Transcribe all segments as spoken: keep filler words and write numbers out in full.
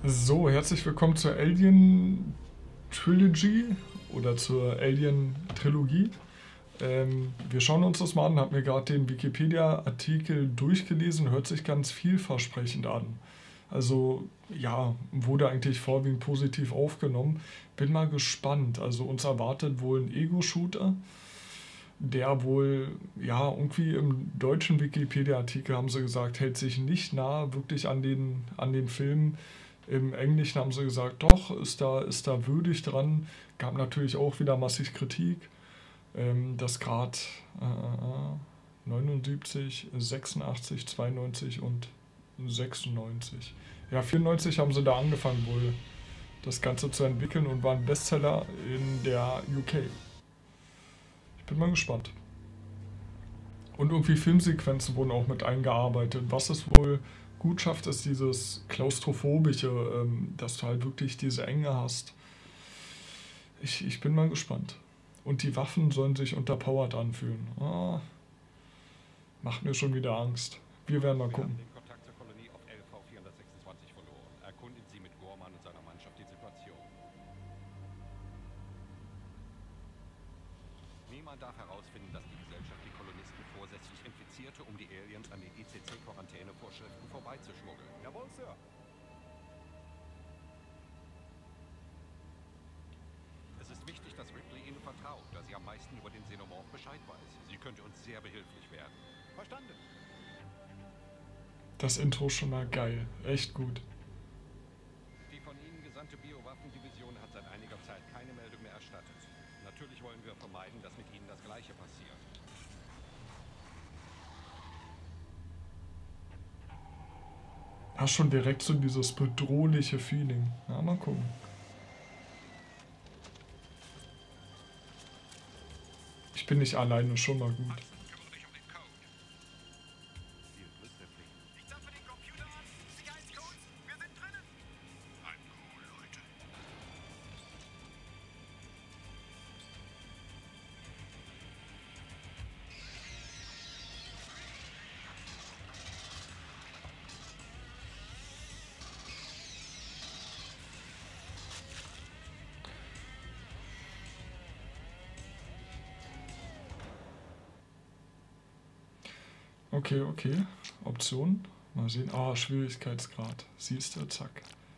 So, herzlich willkommen zur Alien Trilogy oder zur Alien Trilogie. Ähm, wir schauen uns das mal an, habe mir gerade den Wikipedia-Artikel durchgelesen, hört sich ganz vielversprechend an. Also ja, wurde eigentlich vorwiegend positiv aufgenommen. Bin mal gespannt. Also uns erwartet wohl ein Ego-Shooter, der wohl, ja, irgendwie im deutschen Wikipedia-Artikel haben sie gesagt, hält sich nicht nah wirklich an den, an den Film. Im Englischen haben sie gesagt, doch, ist da, ist da würdig dran. Gab natürlich auch wieder massig Kritik. Ähm, das Grad äh, neunundsiebzig, sechsundachtzig, zweiundneunzig und sechsundneunzig. Ja, vierundneunzig haben sie da angefangen wohl, das Ganze zu entwickeln und waren Bestseller in der U K. Ich bin mal gespannt. Und irgendwie Filmsequenzen wurden auch mit eingearbeitet. Was es wohl gut schafft, ist dieses Klaustrophobische, ähm, dass du halt wirklich diese Enge hast. Ich, ich bin mal gespannt. Und die Waffen sollen sich unterpowered anfühlen. Ah, macht mir schon wieder Angst. Wir werden mal Wir gucken. haben den Kontakt zur Kolonie auf L V vierhundertsechsundzwanzig verloren. Erkundigen Sie mit Gorman und seiner Mannschaft die Situation. Niemand darf herausfinden, dass die Gesellschaft die Kolonisten vorsätzlich infizierte, um die Aliens an den I C C-Quarantänevorschriften vorbeizuschmuggeln. Jawohl, Sir. Es ist wichtig, dass Ripley Ihnen vertraut, da sie am meisten über den Xenomorph Bescheid weiß. Sie könnte uns sehr behilflich werden. Verstanden. Das Intro schon mal geil. Echt gut. Die von Ihnen gesandte Biowaffendivision hat seit einiger Zeit keine Meldung mehr erstattet. Natürlich wollen wir vermeiden, dass mit Ihnen das Gleiche passiert. Hast schon direkt so dieses bedrohliche Feeling. Ja, mal gucken. Ich bin nicht alleine, schon mal gut. Kümmere dich um den Code. Viel Glück, Ripley. Ich zapfe den Computer an. Sicherheitscodes. Wir sind drinnen. Ein cool, Leute. Okay, okay. Option. Mal sehen. Ah, Schwierigkeitsgrad. Siehst du, zack.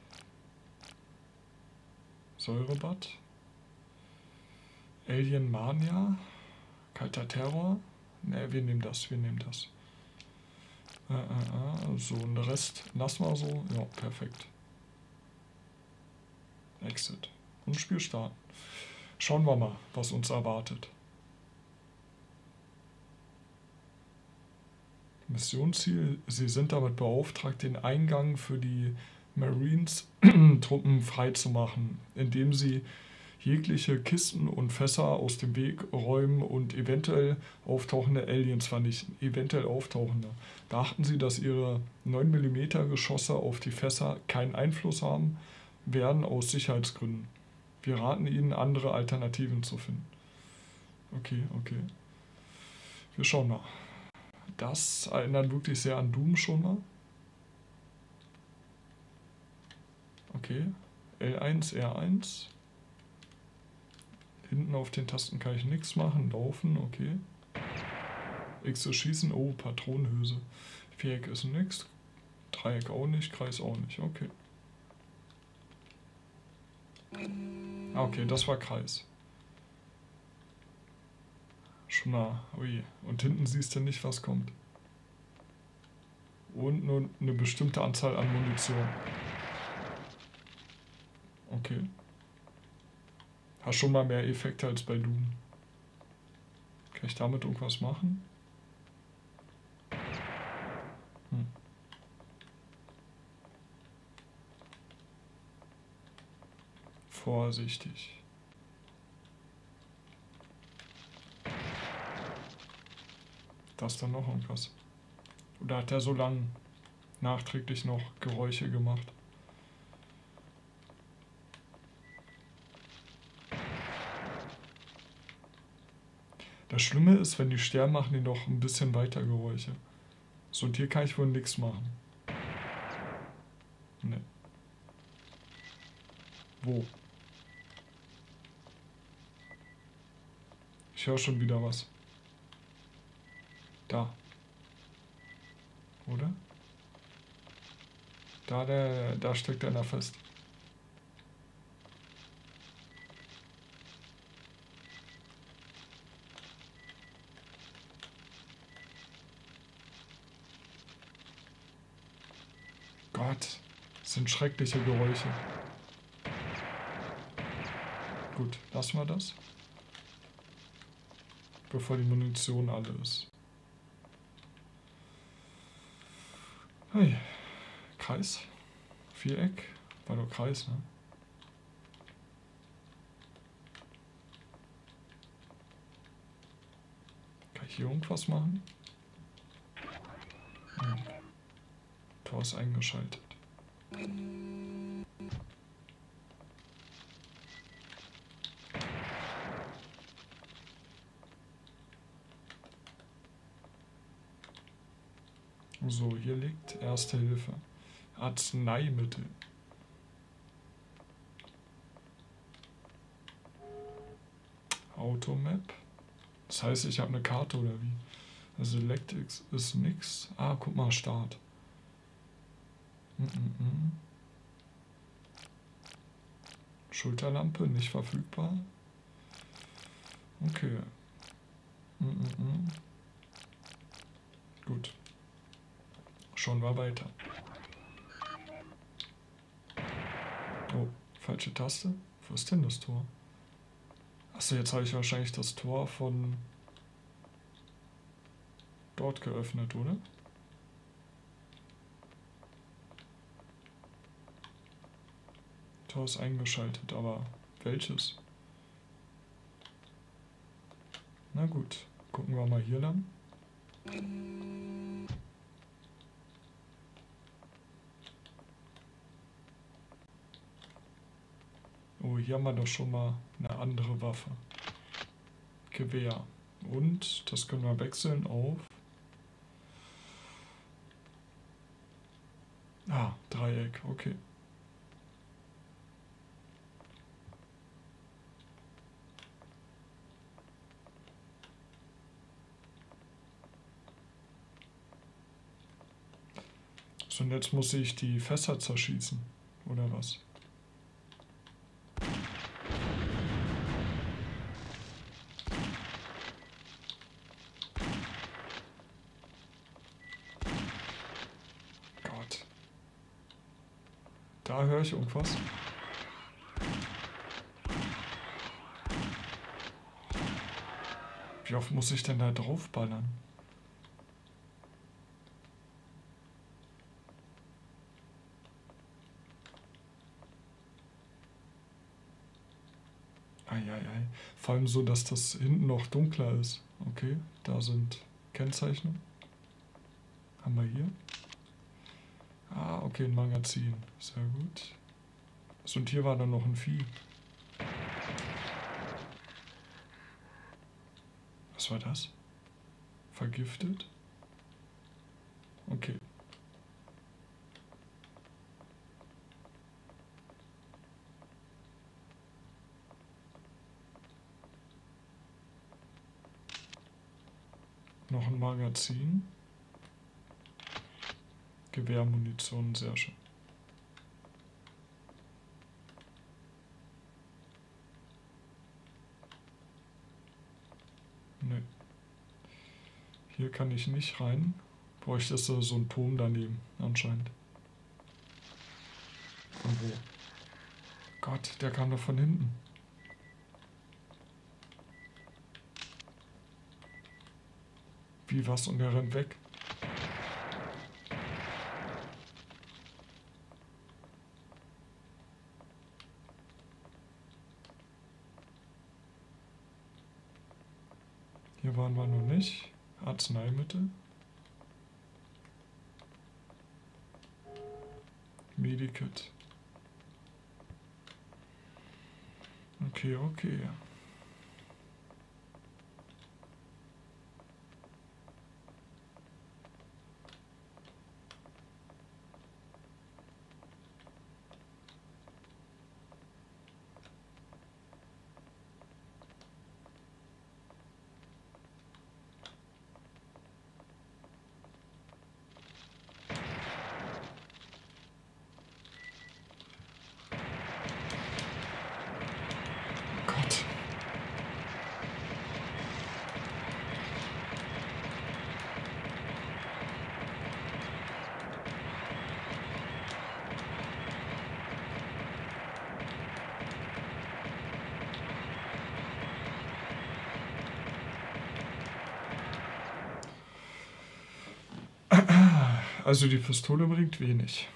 Säurebad. Alien Mania. Kalter Terror. Ne, wir nehmen das, wir nehmen das. Äh, äh, äh. So, und den Rest lassen wir so. Ja, perfekt. Exit. Und Spiel starten. Schauen wir mal, was uns erwartet. Missionsziel: Sie sind damit beauftragt, den Eingang für die Marines-Truppen freizumachen, indem sie jegliche Kisten und Fässer aus dem Weg räumen und eventuell auftauchende Aliens vernichten. Eventuell auftauchende. Beachten Sie, dass Ihre neun Millimeter Geschosse auf die Fässer keinen Einfluss haben werden aus Sicherheitsgründen. Wir raten Ihnen, andere Alternativen zu finden. Okay, okay. Wir schauen mal. Das erinnert wirklich sehr an Doom schon mal. Okay. L eins, R eins. Hinten auf den Tasten kann ich nichts machen. Laufen, okay. X ist schießen. Oh, Patronenhülse. Viereck ist nix. Dreieck auch nicht. Kreis auch nicht. Okay. Ah, okay, das war Kreis. Schon mal, ui. Und hinten siehst du nicht, was kommt. Und nur eine bestimmte Anzahl an Munition. Okay. Hast schon mal mehr Effekte als bei Doom. Kann ich damit irgendwas machen? Hm. Vorsichtig. Da ist dann noch irgendwas. Oder hat er so lang nachträglich noch Geräusche gemacht? Das Schlimme ist, wenn die sterben, machen die noch ein bisschen weiter Geräusche. So, und hier kann ich wohl nichts machen. Ne. Wo? Ich höre schon wieder was. Da. Oder? Da, der, da steckt einer fest. Gott, das sind schreckliche Geräusche. Gut, lassen wir das. Bevor die Munition alle ist. Hey. Kreis. Viereck. War doch Kreis, ne? Kann ich hier irgendwas machen? Hm. Tor ist eingeschaltet. So, hier liegt Erste Hilfe. Arzneimittel. Automap. Das heißt, ich habe eine Karte oder wie? Also Select ist nix. Ah, guck mal, Start. Mm -mm -mm. Schulterlampe, nicht verfügbar. Okay. Mm -mm -mm. Gut. Schon war weiter. Oh, falsche Taste. Wo ist denn das Tor? Achso, jetzt habe ich wahrscheinlich das Tor von dort geöffnet, oder? Tor ist eingeschaltet, aber welches? Na gut, gucken wir mal hier lang. Oh, hier haben wir doch schon mal eine andere Waffe. Gewehr. Und das können wir wechseln auf... Ah, Dreieck, okay. So, und jetzt muss ich die Fässer zerschießen, oder was? Gott. Da höre ich irgendwas. Wie oft muss ich denn da draufballern? Eieiei. Vor allem so, dass das hinten noch dunkler ist. Okay, da sind Kennzeichen. Haben wir hier. Ah, okay, ein Magazin. Sehr gut. So, und hier war dann noch ein Vieh. Was war das? Vergiftet? Okay. Noch ein Magazin. Gewehrmunition, sehr schön. Nee. Hier kann ich nicht rein. Bräuchte es so ein Turm daneben, anscheinend. Von wo? Gott, der kam da von hinten. Wie was? Und der rennt weg. Hier waren wir noch nicht. Arzneimittel. Medikit. Okay, okay. Also die Pistole bringt wenig.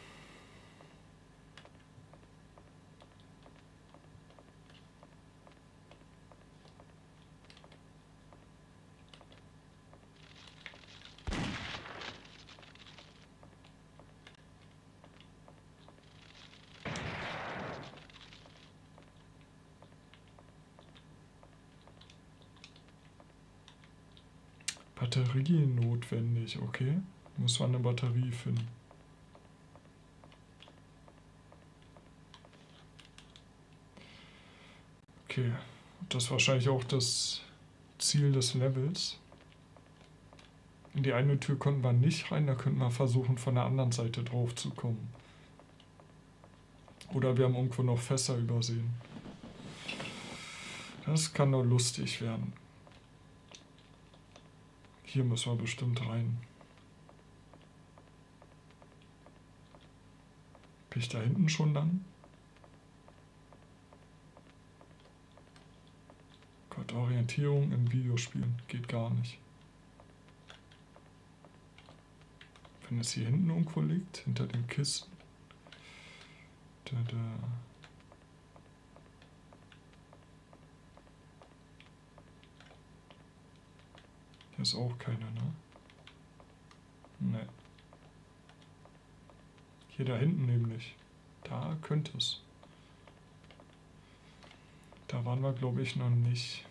Batterie notwendig, okay. Muss man eine Batterie finden. Okay, das ist wahrscheinlich auch das Ziel des Levels. In die eine Tür konnten wir nicht rein, da könnten wir versuchen, von der anderen Seite drauf zu kommen. Oder wir haben irgendwo noch Fässer übersehen. Das kann doch lustig werden. Hier müssen wir bestimmt rein. Bin ich da hinten schon dann? Gott, Orientierung in Videospielen geht gar nicht. Wenn es hier hinten irgendwo liegt, hinter den Kisten. Da, da. Hier ist auch keiner, ne? Ne. Hier da hinten nämlich. Da könnte es. Da waren wir, glaube ich, noch nicht.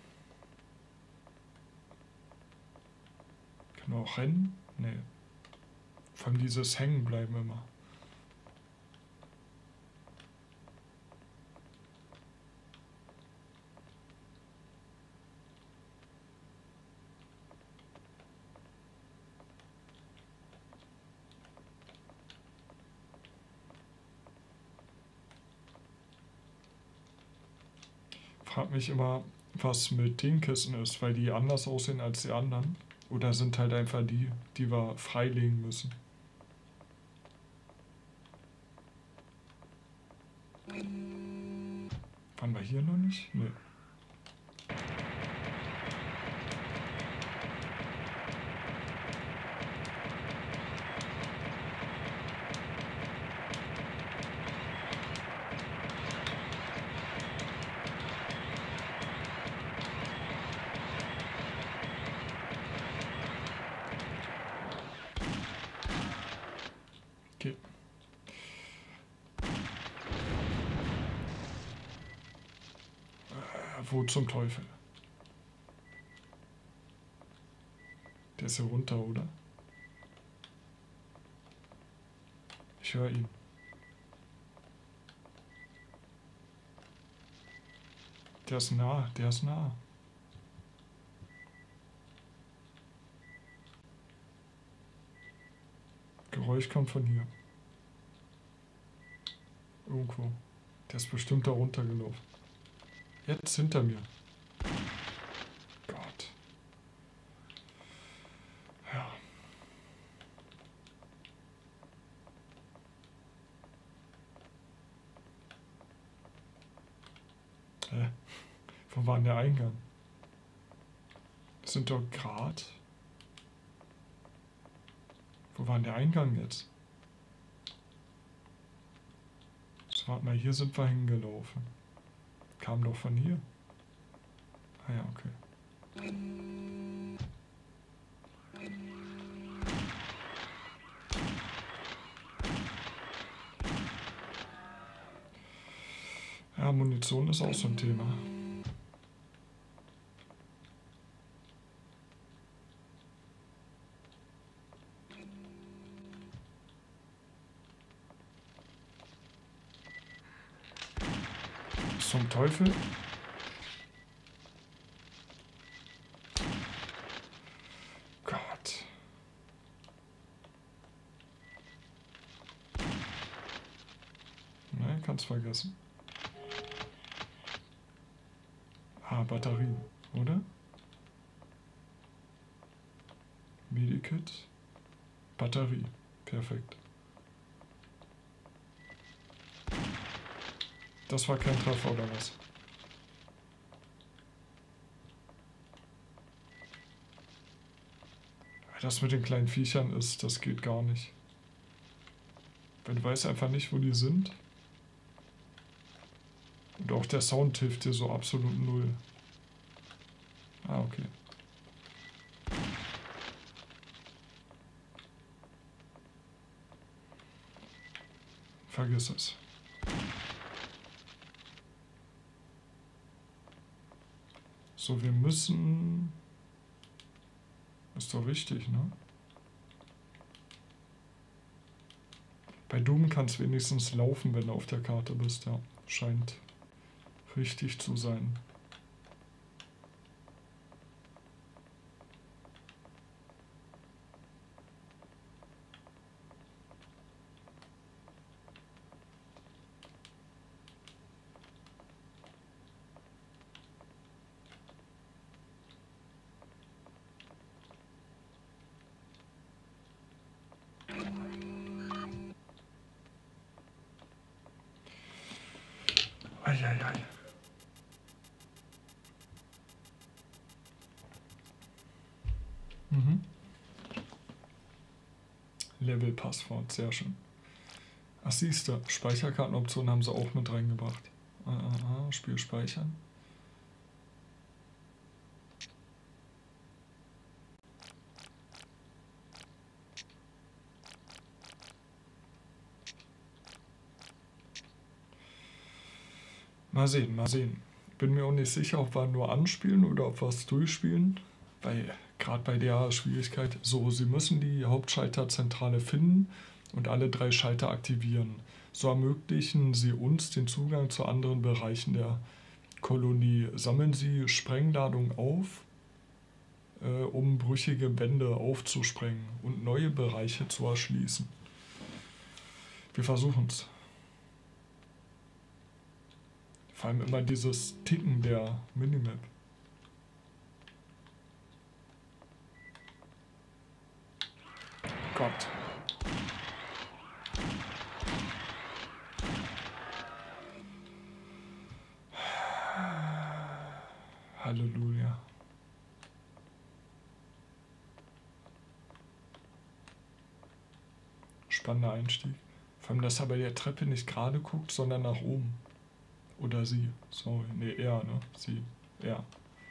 Können wir auch rennen? Ne. Vor allem dieses Hängen bleiben immer. Frag mich immer, was mit den Kisten ist, weil die anders aussehen als die anderen. Oder sind halt einfach die, die wir freilegen müssen. Waren wir hier noch nicht? Nee. Okay. Wo zum Teufel? Der ist hier runter, oder? Ich höre ihn. Der ist nah, der ist nah. Geräusch kommt von hier. Irgendwo. Der ist bestimmt da runtergelaufen. Jetzt hinter mir. Gott. Ja. Hä? Wo war denn der Eingang? Das sind doch gerade. Wo war denn der Eingang jetzt? So, warte mal, hier sind wir hingelaufen. Kam doch von hier. Ah ja, okay. Ja, Munition ist auch so ein Thema. Zum Teufel. Gott. Ne, kannst vergessen. Ah, Batterien, oder? Medikit. Batterie. Perfekt. Das war kein Treffer, oder was? Das mit den kleinen Viechern ist, das geht gar nicht. Weil du weißt einfach nicht, wo die sind. Und auch der Sound hilft dir so absolut null. Ah, okay. Vergiss es. So, wir müssen... Ist doch richtig, ne? Bei Doom kann es wenigstens laufen, wenn du auf der Karte bist, ja. Scheint richtig zu sein. Eieiei. Mhm. Level-Passwort, sehr schön. Ach, siehst du, Speicherkartenoptionen haben sie auch mit reingebracht. Aha, Spiel speichern. Mal sehen, mal sehen. Bin mir auch nicht sicher, ob wir nur anspielen oder ob wir es durchspielen. Weil gerade bei der Schwierigkeit, so, Sie müssen die Hauptschalterzentrale finden und alle drei Schalter aktivieren. So ermöglichen Sie uns den Zugang zu anderen Bereichen der Kolonie. Sammeln Sie Sprengladungen auf, äh, um brüchige Wände aufzusprengen und neue Bereiche zu erschließen. Wir versuchen es. Vor allem immer dieses Ticken der Minimap. Gott. Halleluja. Spannender Einstieg. Vor allem, dass er bei der Treppe nicht gerade guckt, sondern nach oben. Oder sie. Sorry. Nee, er, ne? Sie. Er.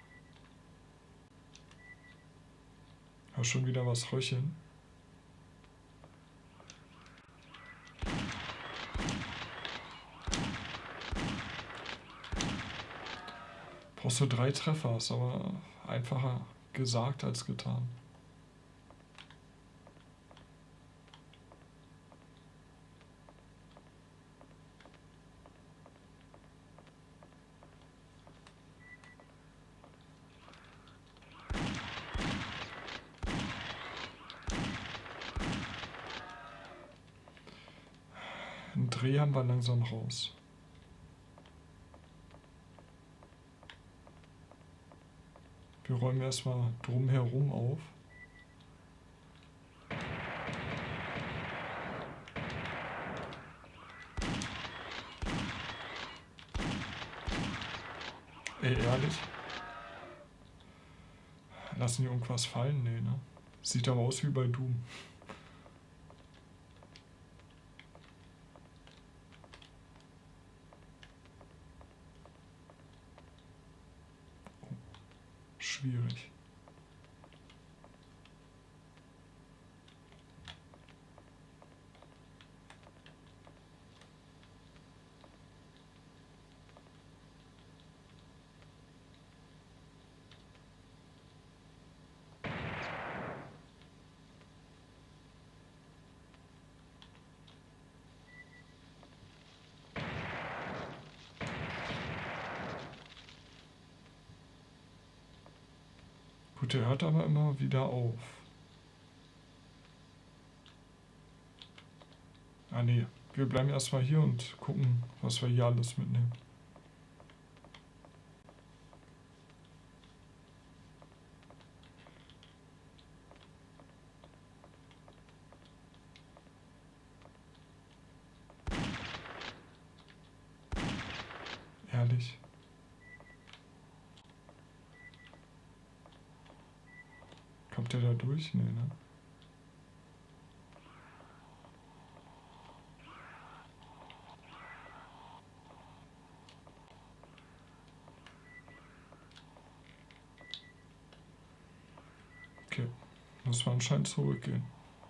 Hör schon wieder was röcheln. Brauchst du drei Treffer, ist aber einfacher gesagt als getan. Einen Dreh haben wir langsam raus. Wir räumen erstmal drumherum auf. Ey, ehrlich? Lassen die irgendwas fallen? Nee, ne? Sieht aber aus wie bei Doom. Oh, schwierig. Gut, der hört aber immer wieder auf. Ah ne, wir bleiben erstmal hier und gucken, was wir hier alles mitnehmen. Ehrlich. Komm. Kommt der da durch? Nee, ne? Okay, muss man anscheinend zurückgehen.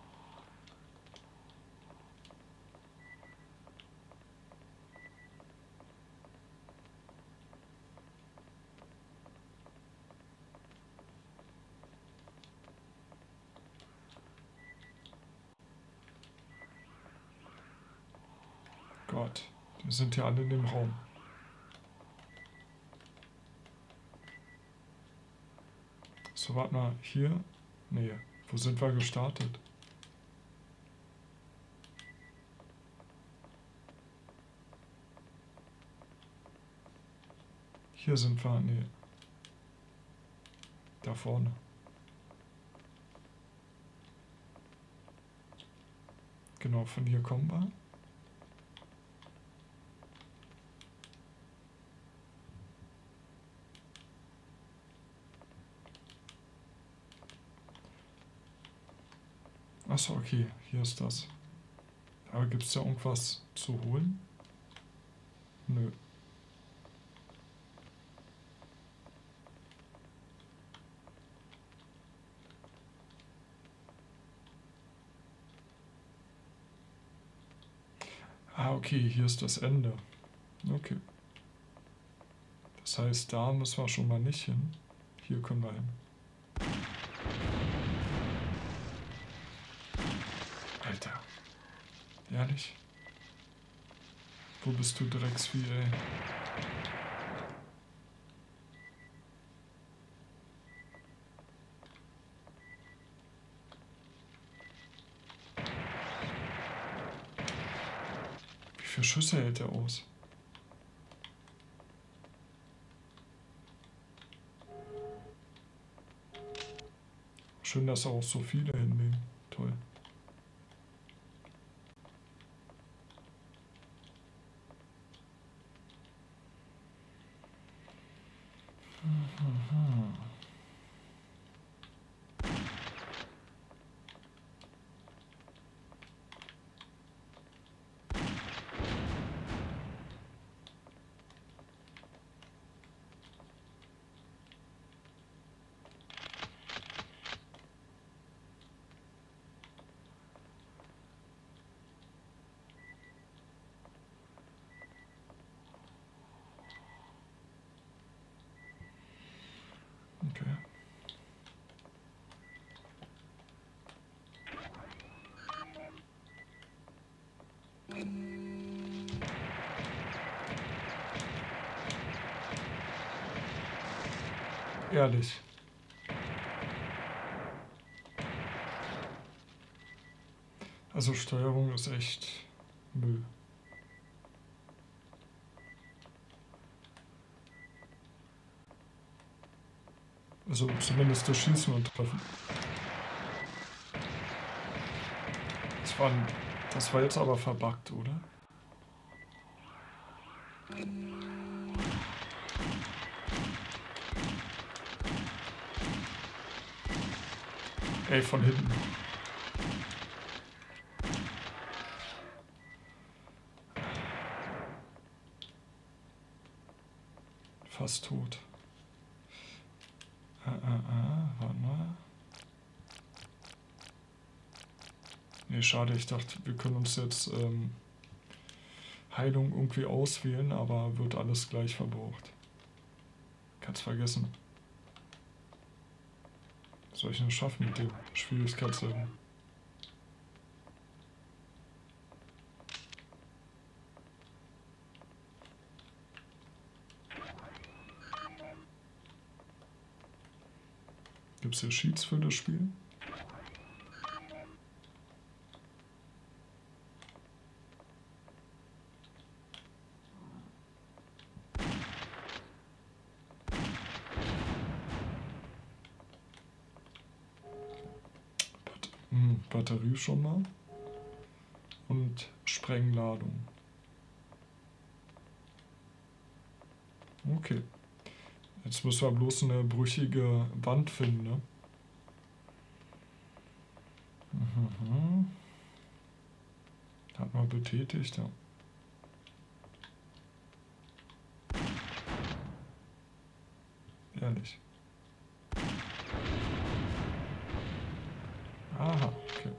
Gott, die sind ja alle in dem Raum. So, warte mal, hier? Nee, wo sind wir gestartet? Hier sind wir, nee. Da vorne. Genau, von hier kommen wir. Achso, okay, hier ist das. Aber gibt es da irgendwas zu holen? Nö. Ah, okay, hier ist das Ende. Okay. Das heißt, da müssen wir schon mal nicht hin. Hier können wir hin. Alter. Ehrlich? Wo bist du, Drecksvieh, ey? Wie viele Schüsse hält er aus? Schön, dass auch so viele hinnehmen. Toll. Okay. Ehrlich. Also Steuerung ist echt Müll. Also zumindest das Schießen und Treffen. Das war, das war jetzt aber verbuggt, oder? Ey, von hinten. Fast tot. Ah, ah, ah, warte mal. Nee, schade, ich dachte, wir können uns jetzt ähm, Heilung irgendwie auswählen, aber wird alles gleich verbraucht. Kannst vergessen. Was soll ich denn schaffen mit dem Schwierigkeitslevel? Gibt es hier Sheets für das Spiel? Bat hm, Batterie schon mal. Und Sprengladung. Okay. Jetzt müssen wir bloß eine brüchige Wand finden, ne? Mhm. Hat man betätigt, ja. Ehrlich. Aha, okay.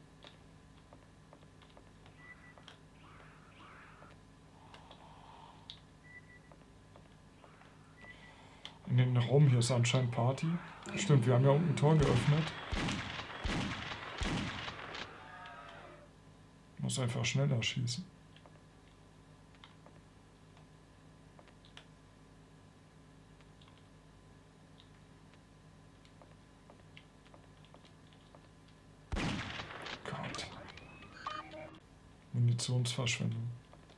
In den Raum hier ist anscheinend Party. Stimmt, wir haben ja unten ein Tor geöffnet. Muss einfach schneller schießen. Gott. Munitionsverschwendung.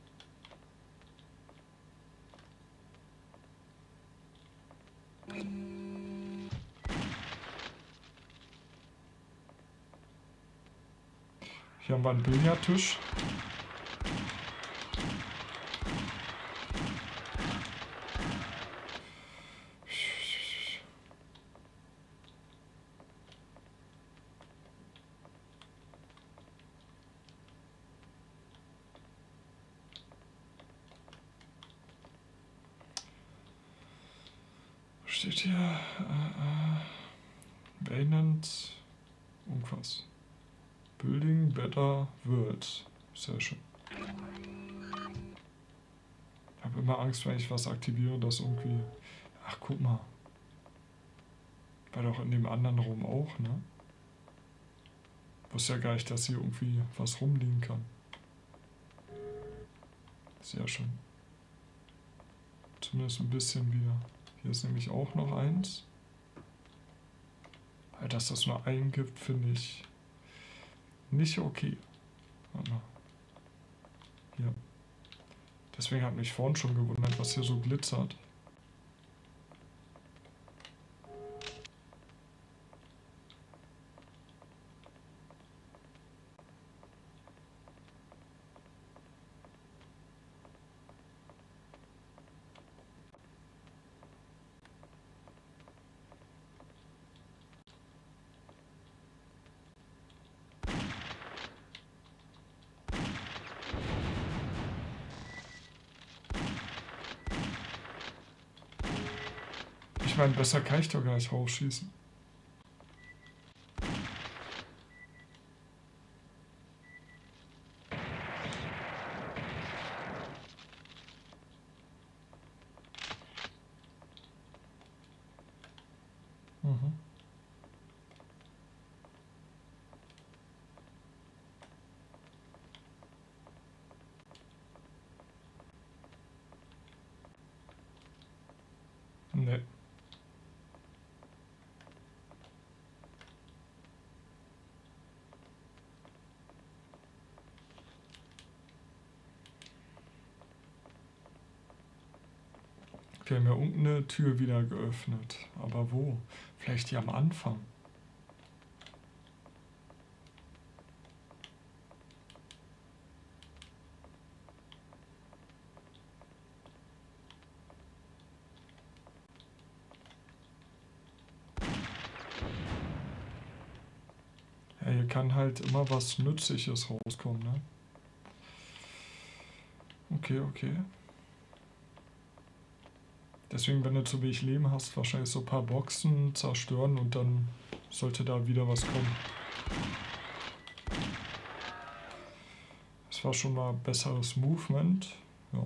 Hier haben wir einen Billardtisch. Steht hier äh, äh, Maintenance irgendwas. Building Better World. Sehr schön. Ich habe immer Angst, wenn ich was aktiviere, dass irgendwie... Ach, guck mal. War doch in dem anderen Raum auch, ne? Wusste ja gar nicht, dass hier irgendwie was rumliegen kann. Sehr schön. Zumindest ein bisschen wieder. Hier ist nämlich auch noch eins. Weil dass das nur einen gibt, finde ich nicht okay. Warte mal. Hier. Deswegen hat mich vorhin schon gewundert, was hier so glitzert. Ich meine, besser kann ich doch gar nicht rausschießen. Mhm. Nee. Wir haben ja unten eine Tür wieder geöffnet. Aber wo? Vielleicht hier am Anfang. Ja, hier kann halt immer was Nützliches rauskommen, ne? Okay, okay. Deswegen, wenn du zu wenig Leben hast, wahrscheinlich so ein paar Boxen zerstören und dann sollte da wieder was kommen. Das war schon mal besseres Movement. Ja.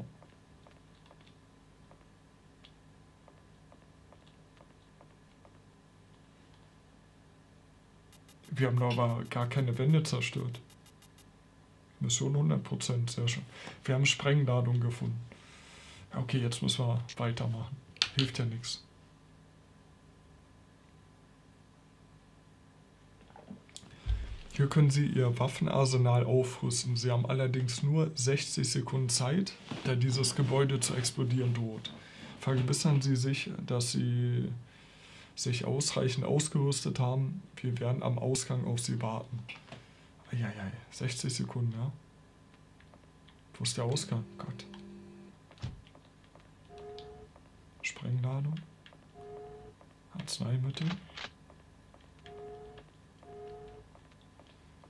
Wir haben aber gar keine Wände zerstört. Mission hundert Prozent, sehr schön. Wir haben Sprengladung gefunden. Okay, jetzt müssen wir weitermachen. Hilft ja nichts. Hier können Sie Ihr Waffenarsenal aufrüsten. Sie haben allerdings nur sechzig Sekunden Zeit, da dieses Gebäude zu explodieren droht. Vergewissern Sie sich, dass Sie sich ausreichend ausgerüstet haben. Wir werden am Ausgang auf Sie warten. Eieiei, sechzig Sekunden, ja. Wo ist der Ausgang? Gott. Sprengladung. Arzneimittel.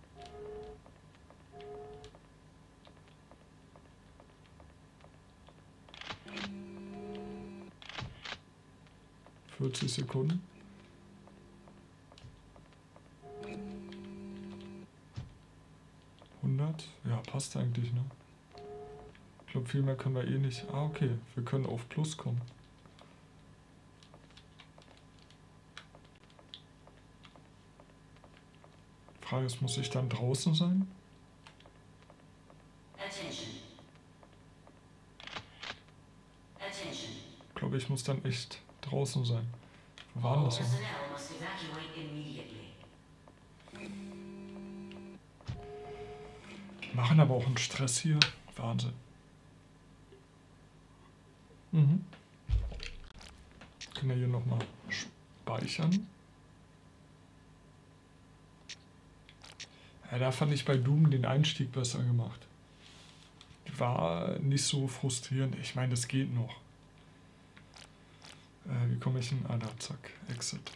vierzig Sekunden. hundert? Ja, passt eigentlich, ne? Ich glaube, viel mehr können wir eh nicht. Ah, okay. Wir können auf Plus kommen. Frage ist, muss ich dann draußen sein? Ich glaube, ich muss dann echt draußen sein. Wo war denn das? Die machen aber auch einen Stress hier. Wahnsinn. Mhm. Können wir hier nochmal speichern. Ja, da fand ich bei Doom den Einstieg besser gemacht. War nicht so frustrierend. Ich meine, das geht noch. Äh, wie komme ich hin? Ah, da, zack. Exit.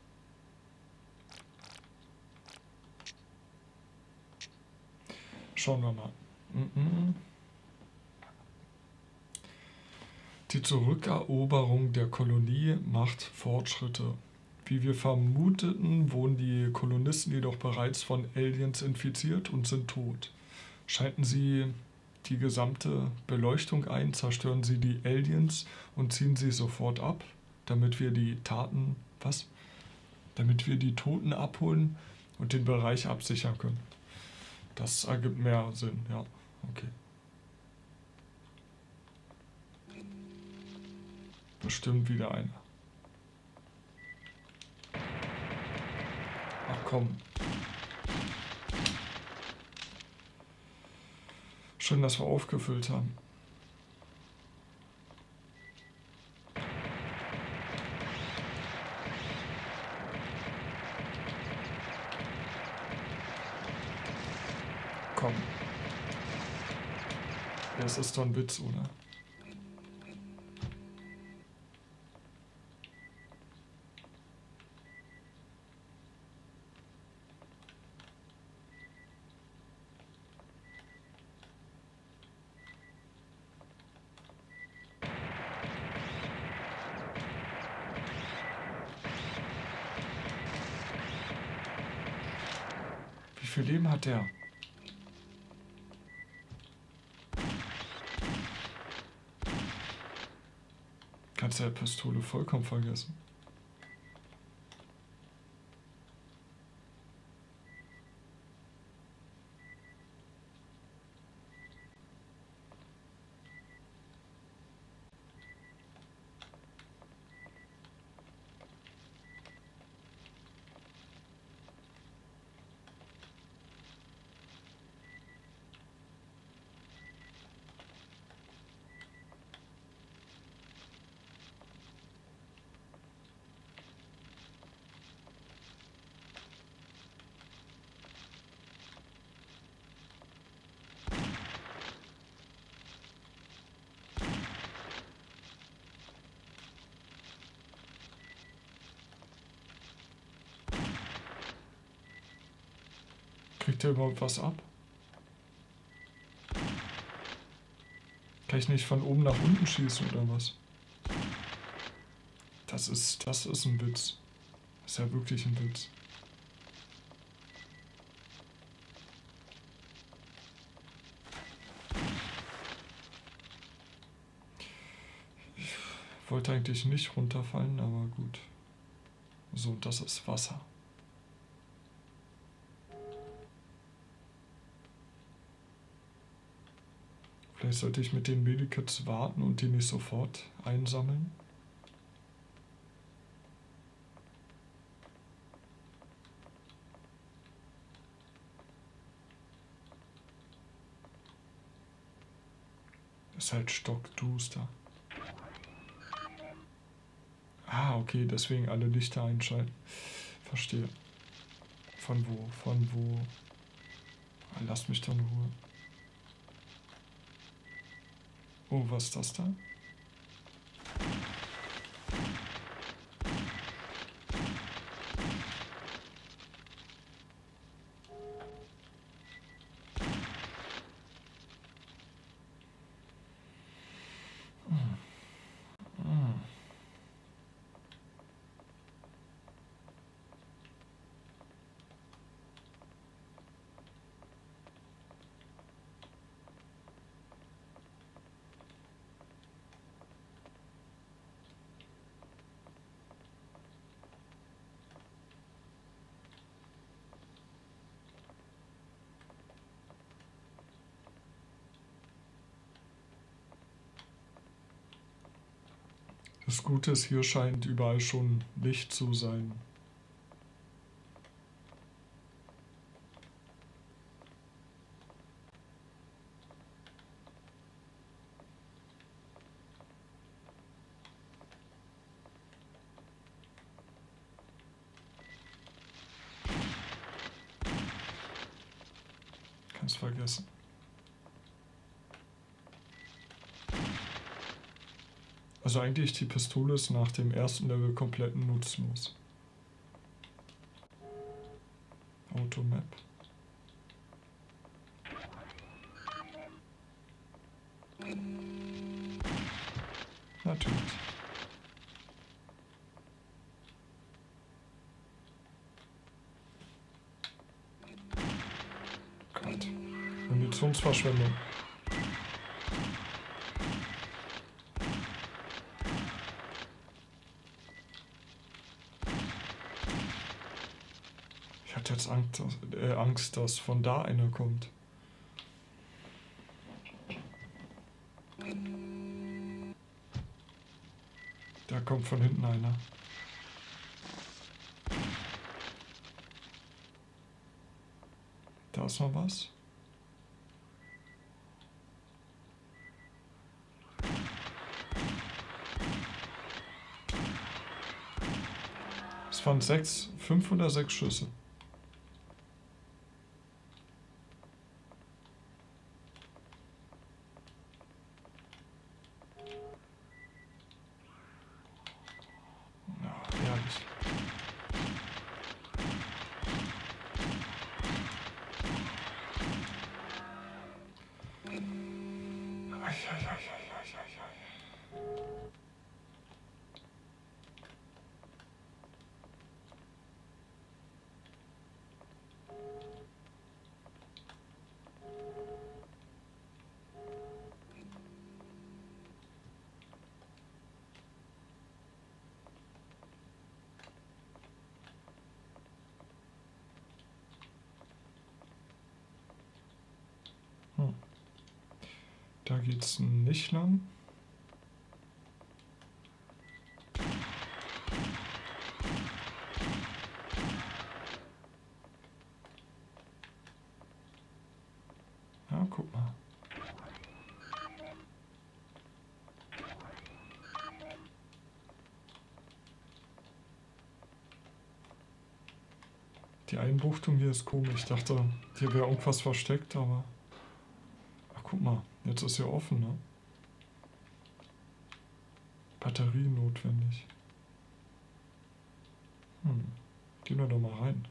Schauen wir mal. Mhm. Die Zurückeroberung der Kolonie macht Fortschritte. Wie wir vermuteten, wurden die Kolonisten jedoch bereits von Aliens infiziert und sind tot. Schalten sie die gesamte Beleuchtung ein, zerstören sie die Aliens und ziehen sie sofort ab, damit wir die Taten, was? Damit wir die Toten abholen und den Bereich absichern können. Das ergibt mehr Sinn, ja, okay. Bestimmt wieder einer. Ach komm. Schön, dass wir aufgefüllt haben. Komm. Das ist doch ein Witz, oder? Wie viel Leben hat der? Kannst du der Pistole vollkommen vergessen. Kriegt der überhaupt was ab? Kann ich nicht von oben nach unten schießen oder was? Das ist, das ist ein Witz. Das ist ja wirklich ein Witz. Ich wollte eigentlich nicht runterfallen, aber gut. So, das ist Wasser. Vielleicht sollte ich mit den Medikits warten und die nicht sofort einsammeln. Ist halt stockduster. Ah, okay, deswegen alle Lichter einschalten. Verstehe. Von wo? Von wo? Lass mich doch in Ruhe. Oh, was ist das da? Das Gute ist, hier scheint überall schon Licht zu sein. Kannst vergessen. Also eigentlich die Pistole ist nach dem ersten Level komplett nutzlos. Automap. Natürlich. Gott. Munitionsverschwendung. Ich hatte jetzt Angst, dass, äh, Angst, dass von da einer kommt. Da kommt von hinten einer. Da ist noch was. Es waren sechs, fünf oder sechs Schüsse. Ja, ehrlich. Hm. Da geht's nicht lang. Ja, guck mal. Die Einbuchtung hier ist komisch. Ich dachte, hier wäre irgendwas versteckt, aber... Ach, guck mal. Jetzt ist hier offen, ne? Batterie notwendig. Hm. Gehen wir doch mal rein.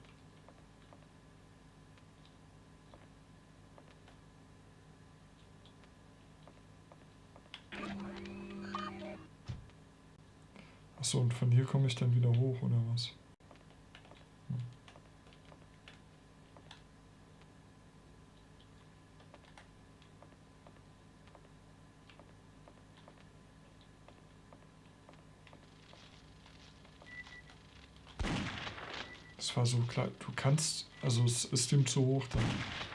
Achso, und von hier komme ich dann wieder hoch, oder was? Hm. Das war so klar. Du kannst... Also es ist ihm zu hoch dann.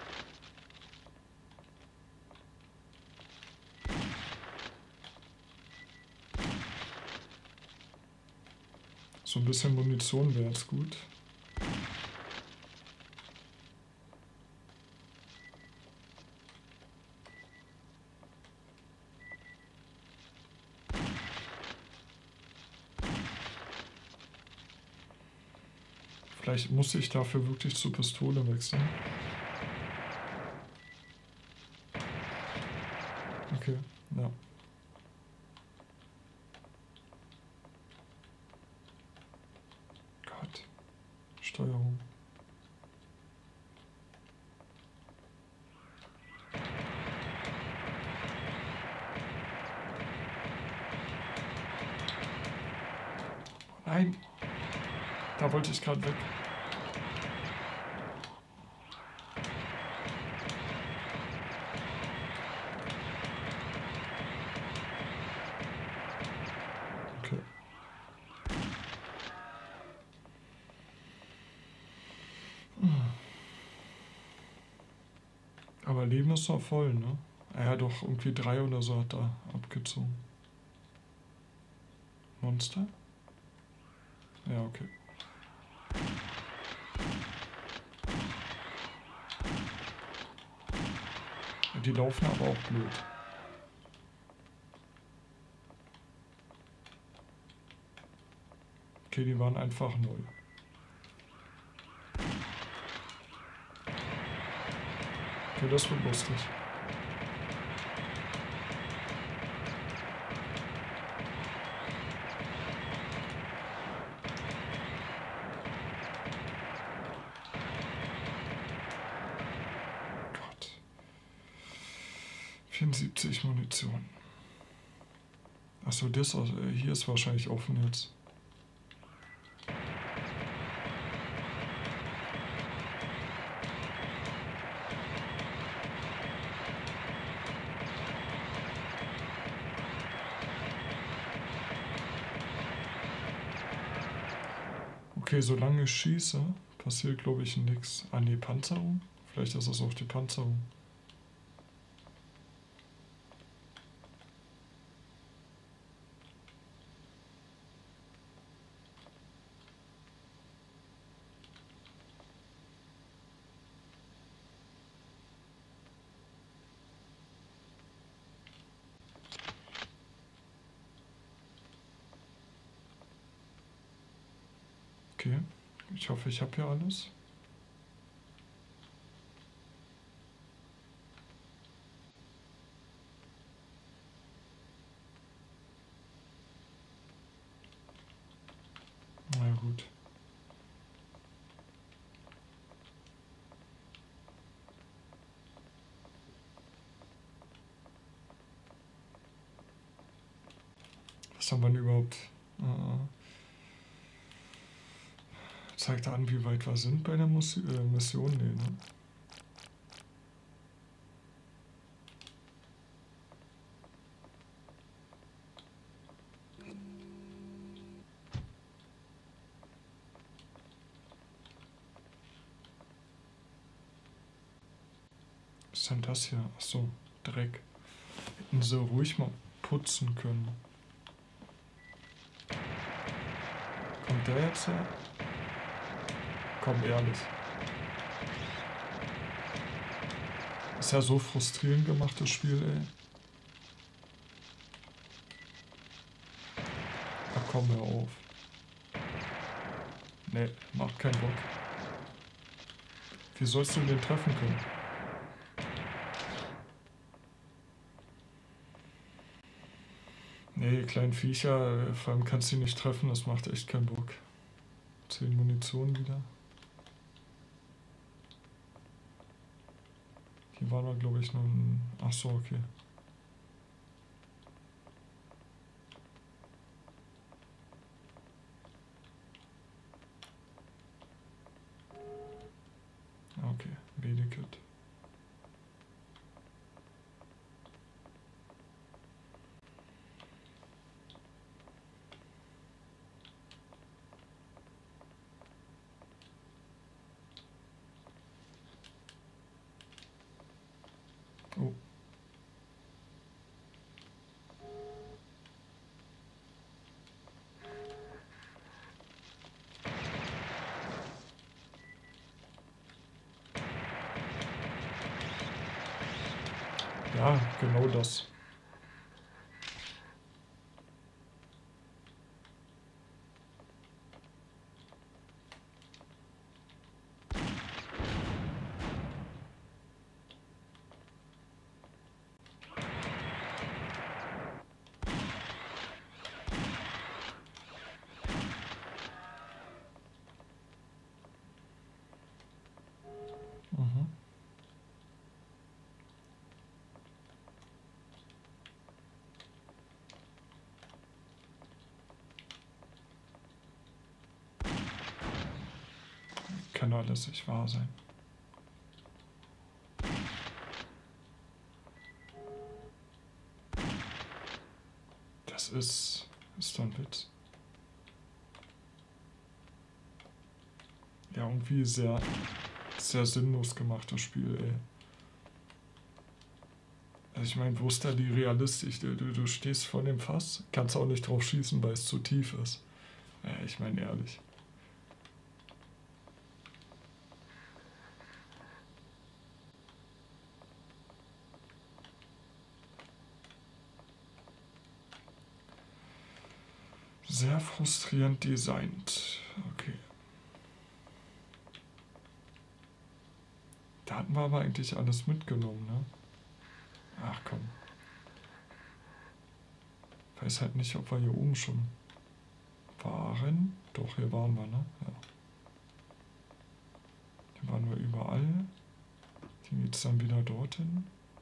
So ein bisschen Munition wäre jetzt gut. Vielleicht muss ich dafür wirklich zur Pistole wechseln. Okay, ja. Gott. Steuerung. Nein. Da wollte ich gerade weg. Okay. Aber Leben ist noch voll, ne? Er hat doch irgendwie drei oder so hat er abgezogen. Monster? Ja, okay. Die laufen aber auch blöd. Okay, die waren einfach null. Okay, das wird lustig. Gott. vierundsiebzig Munition. Achso, das aus, äh, hier ist wahrscheinlich offen jetzt. Okay, solange ich schieße, passiert glaube ich nichts. Ah ne, Panzerung? Vielleicht ist das auch die Panzerung. Okay, ich hoffe, ich habe hier alles. Na gut. Was haben wir denn überhaupt? Äh, zeigt an, wie weit wir sind bei der Mus äh, Mission. Nee, ne? Was ist denn das hier? Achso, Dreck. Hätten sie ruhig mal putzen können. Kommt der jetzt her? Komm, ehrlich. Ist ja so frustrierend gemacht, das Spiel, ey. Ach komm, hör auf. Nee, macht keinen Bock. Wie sollst du den treffen können? Nee, kleinen Viecher, vor allem kannst du die nicht treffen, das macht echt keinen Bock. zehn Munition wieder. Hier war da glaube ich noch ein... Ach so, okay. Okay, Medikit. Oh. Ja, genau das. Mhm. Kann alles nicht wahr sein. Das ist... ist doch ein Witz. Ja, irgendwie sehr... sehr sinnlos gemacht, das Spiel, ey. Also ich meine, wo ist da die Realistik? Du, du, du stehst vor dem Fass, kannst auch nicht drauf schießen, weil es zu tief ist. Ja, ich meine ehrlich. Sehr frustrierend designt. Okay. Da hatten wir aber eigentlich alles mitgenommen, ne? Ach komm. Weiß halt nicht, ob wir hier oben schon waren. Doch, hier waren wir, ne? Ja. Hier waren wir überall. Hier geht es dann wieder dorthin.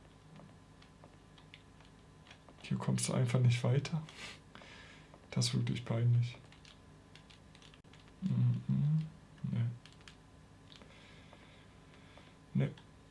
Hier kommst du einfach nicht weiter. Das ist wirklich peinlich. Mhm. Nee. Nee.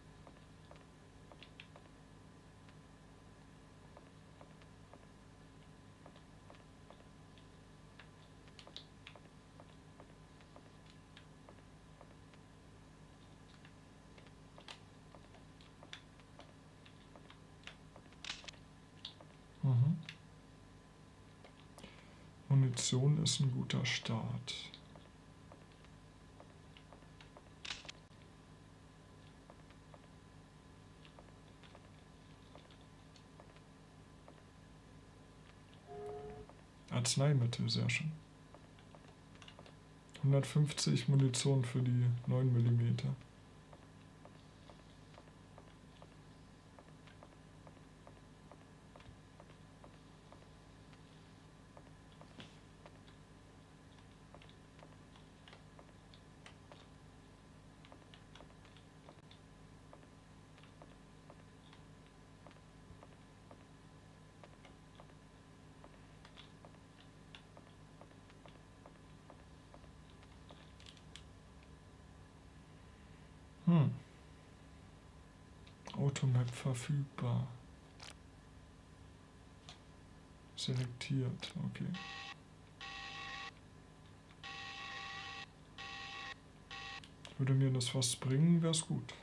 Mhm. Munition ist ein guter Start. Arzneimittel, sehr schön. hundertfünfzig Munition für die neun Millimeter. Hm. Automap verfügbar. Selektiert, okay. Würde mir das was bringen, wäre es gut.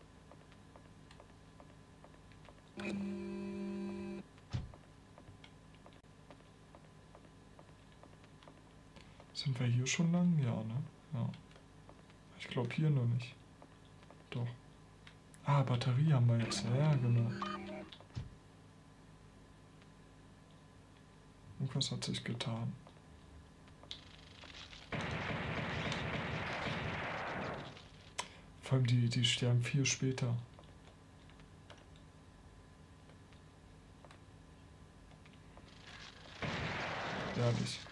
Sind wir hier schon lang? Ja, ne? Ja. Ich glaube hier noch nicht. Doch. Ah, Batterie haben wir jetzt. Ja, genau. Irgendwas hat sich getan. Vor allem die, die sterben viel später. Ehrlich.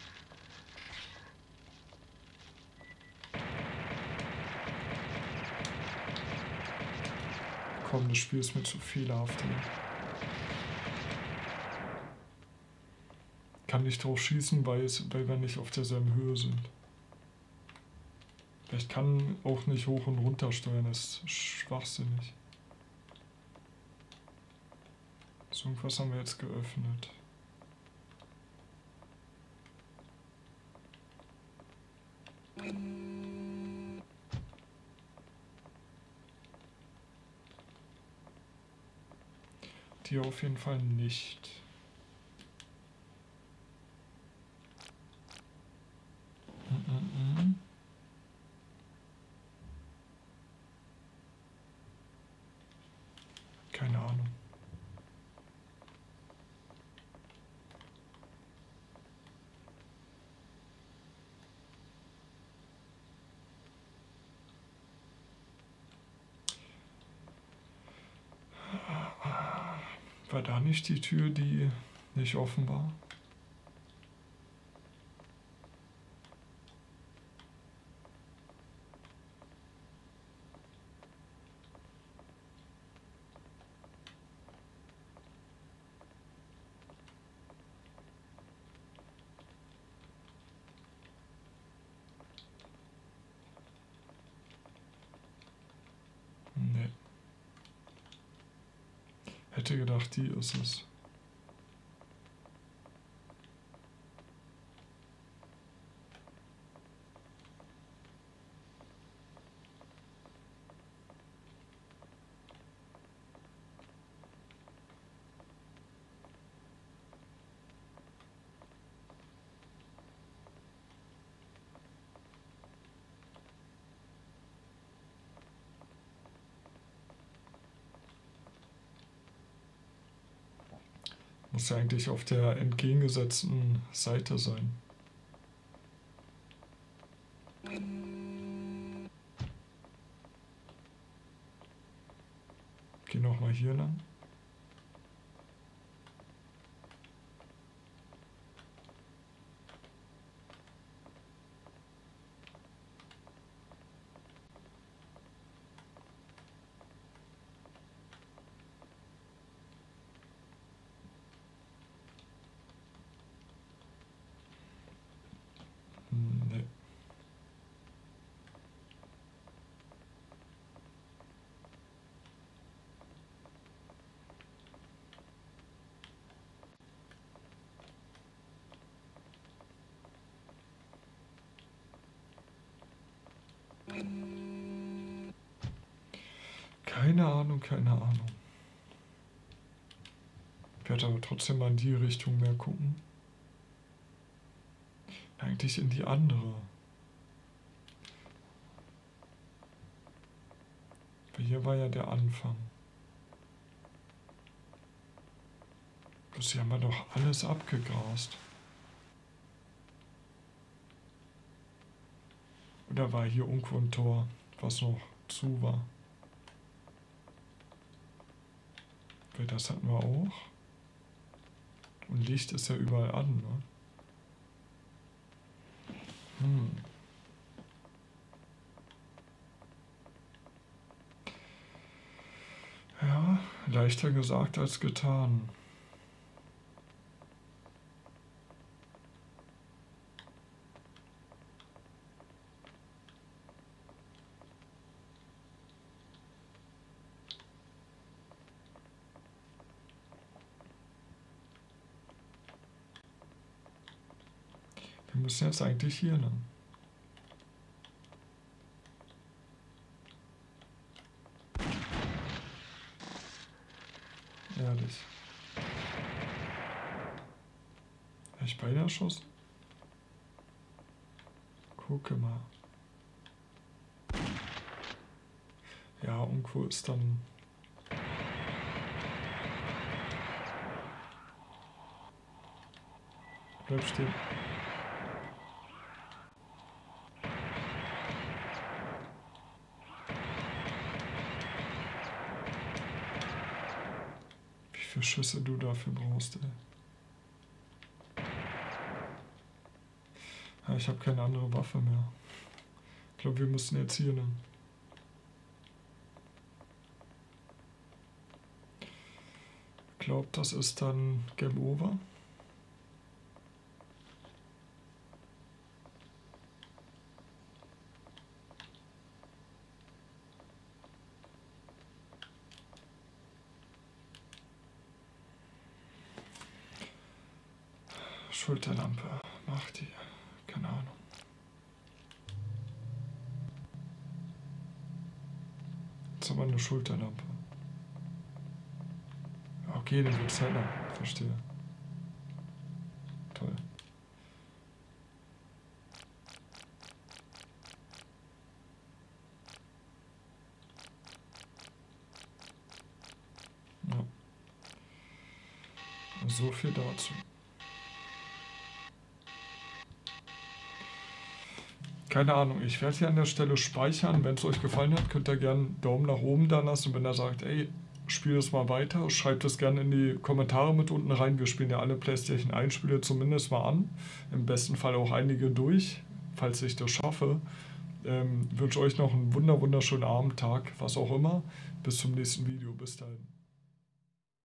Komm, das Spiel ist mir zu fehlerhaft hier. Kann nicht drauf schießen, weil, es, weil wir nicht auf derselben Höhe sind. Ich kann auch nicht hoch und runter steuern, das ist schwachsinnig. So, irgendwas haben wir jetzt geöffnet. Die auf jeden Fall nicht. Mm-mm-mm. Keine Ahnung. War da nicht die Tür, die nicht offen war? Nee. Hätte gedacht, die ist es. Muss ja eigentlich auf der entgegengesetzten Seite sein. Geh nochmal hier lang. Nee. Keine Ahnung, keine Ahnung. Ich werde aber trotzdem mal in die Richtung mehr gucken. Eigentlich in die andere. Weil hier war ja der Anfang. Das hier haben wir doch alles abgegrast. Oder war hier irgendwo ein Tor, was noch zu war? Weil das hatten wir auch. Und Licht ist ja überall an, ne? Hm. Ja, leichter gesagt als getan. Wir müssen jetzt eigentlich hier lang. Ehrlich. Habe ich beide erschossen? Gucke mal. Ja, irgendwo ist dann... Bleib stehen. Wie viele Schüsse du dafür brauchst, ey. Ja, ich habe keine andere Waffe mehr. Ich glaube, wir müssen jetzt hier lang. Ich glaube, das ist dann Game Over. Schulterlampe, mach die. Keine Ahnung. Das ist aber eine Schulterlampe. Okay, dann wird's heller. Verstehe. Toll. Ja. So viel dazu. Keine Ahnung, ich werde hier an der Stelle speichern. Wenn es euch gefallen hat, könnt ihr gerne einen Daumen nach oben da lassen. Und wenn ihr sagt, ey, spiel das mal weiter, schreibt es gerne in die Kommentare mit unten rein. Wir spielen ja alle PlayStation eins Spiele zumindest mal an. Im besten Fall auch einige durch, falls ich das schaffe. Ähm, wünsche euch noch einen wunder wunderschönen Abend, Tag, was auch immer. Bis zum nächsten Video. Bis dahin.